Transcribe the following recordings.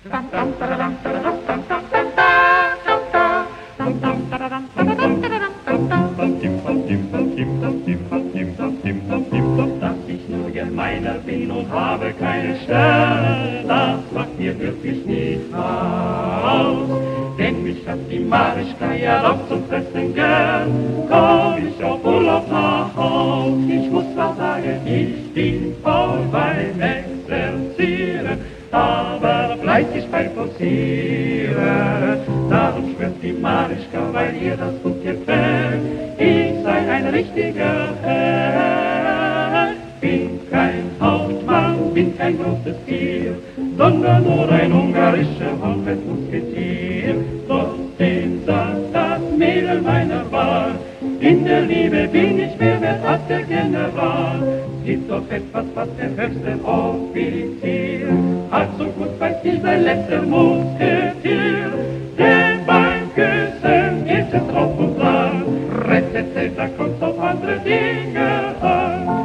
Dass ich nur gemeiner bin und habe keine Sterne, das macht mir wirklich nichts aus. Denn mich hat die Marischka ja doch zum Fressen gern, komm ich auf Urlaub nach Haus. Ich muss mal sagen, ich bin faul beim Exerzieren, aber fleißig beim Posieren. Darum schwört die Marischka, weil ihr das gut gefällt, ich sei ein richtiger Herr. Bin kein Hauptmann, bin kein großes Tier, sondern nur ein ungarischer Hochzeitsmusketier. Doch den sagt das Mädel meiner Wahl, in der Liebe bin ich mehr wert als der General. Es gibt doch etwas, was der höchste Offizier hat, so gut weiß wie sein letzter Musketier. Denn beim Küssen geht es drauf und dran, Rettete, da kommt's auf andere Dinge an.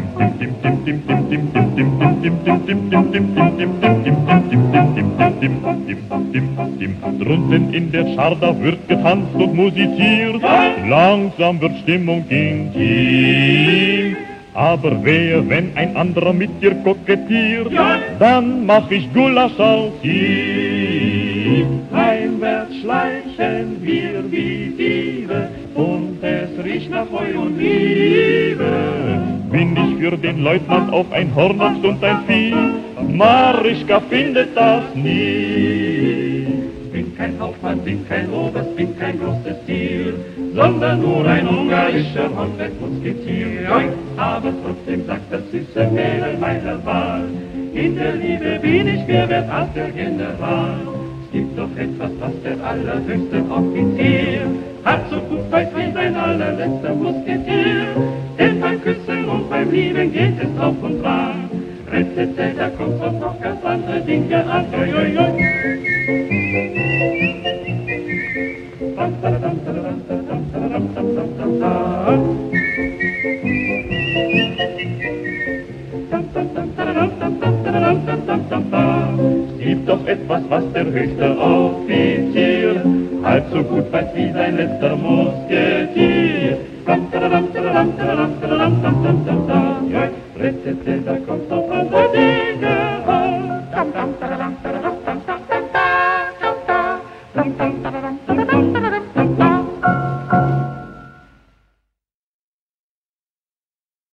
Drunten in der Scharda wird getanzt und musiziert, langsam wird Stimmung intim. Aber wehe, wenn ein anderer mit dir kokettiert, dann mach ich Gulasch aus ihm. Heimwärts schleichen wir wie Diebe, und es riecht nach Heu und Liebe. Bin ich für den Leutnant auf ein Hornochs und ein Vieh, Marischka findet das nie. Bin kein Hauptmann, bin kein Oberst, bin kein großes Tier, sondern nur ein ungarischer Hochzeitsmusketier. Aber trotzdem sagt das süße Mädel meiner Wahl, in der Liebe bin ich mehr wert als der General. Es gibt doch etwas, was der allerhöchste Offizier hat, so gut weiß wie sein allerletzter Musketier. Denn beim Küssen und beim Lieben geht es drauf und dran, Rettete, da kommt doch noch ganz andere Dinge an. Es gibt doch etwas, was der höchste Offizier halb so gut weiß wie sein letzter Musketier. Rettete, da kommt auf andere Dinge an.